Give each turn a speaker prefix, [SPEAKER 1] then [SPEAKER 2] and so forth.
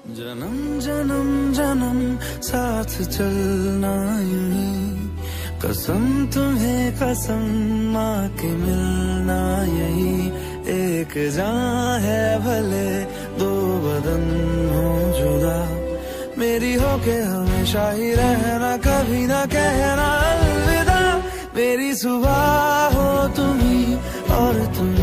[SPEAKER 1] जन्म जन्म जन्म साथ चलना यूं, कसम तुम्हें कसम माँ के मिलना यही। एक जान है भले दो बदन हो जुदा, मेरी हो के हमेशा ही रहना, कभी ना कहना अलविदा। मेरी सुबह हो तुम्ही और तुम